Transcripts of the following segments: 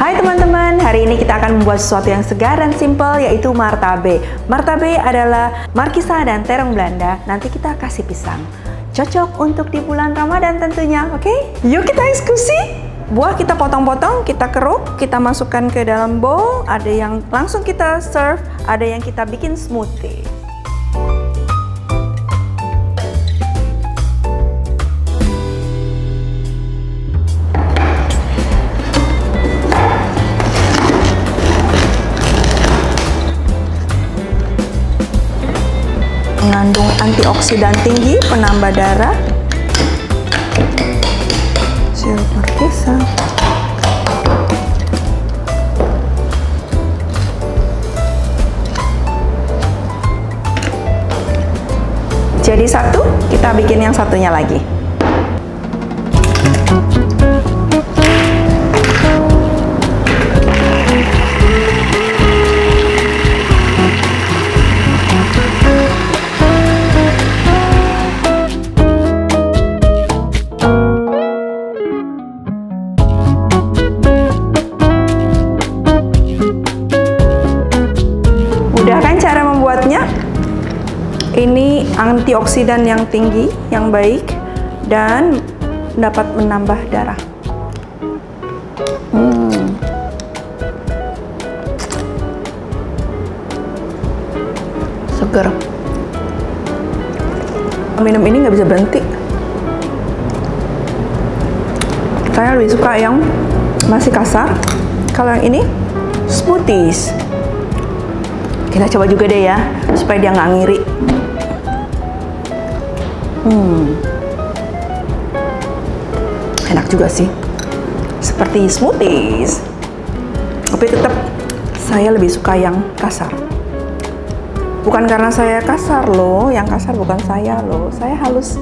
Hai teman-teman, hari ini kita akan membuat sesuatu yang segar dan simple, yaitu martabe. Martabe adalah markisa dan terong Belanda. Nanti kita kasih pisang. Cocok untuk di bulan Ramadan tentunya, oke? Yuk kita eksekusi! Buah kita potong-potong, kita keruk, kita masukkan ke dalam bowl. Ada yang langsung kita serve, ada yang kita bikin smoothie. Mengandung antioksidan tinggi, penambah darah, sirup markisa, jadi satu, kita bikin yang satunya lagi. Mudah kan cara membuatnya? Ini antioksidan yang tinggi, yang baik, dan dapat menambah darah. Seger. Minum ini nggak bisa berhenti. Saya lebih suka yang masih kasar. Kalau yang ini smoothies. Kita coba juga deh ya, supaya dia nggak ngiri. Enak juga sih, seperti smoothies. Tapi tetap saya lebih suka yang kasar. Bukan karena saya kasar loh, yang kasar bukan saya loh, saya halus.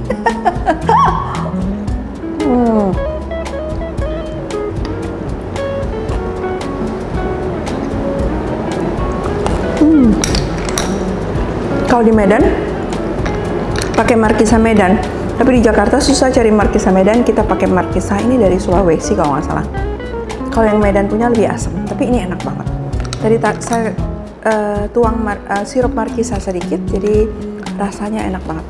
Kalau di Medan pakai markisa Medan, tapi di Jakarta susah cari markisa Medan. Kita pakai markisa ini dari Sulawesi kalau nggak salah. Kalau yang Medan punya lebih asam, tapi ini enak banget. Tadi saya tuang sirup markisa sedikit, jadi rasanya enak banget.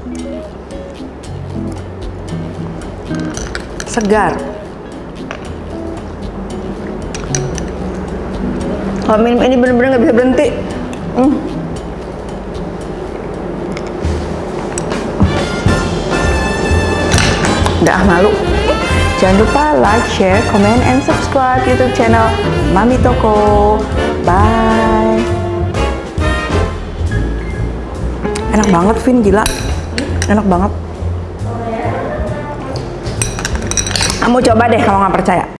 Segar. Kalau minum ini bener-bener nggak bisa berhenti. Udah malu. Jangan lupa like, share, comment, and subscribe YouTube channel Mami Toko. Bye. Enak banget, Vin, gila. Enak banget. Kamu coba deh kalau nggak percaya.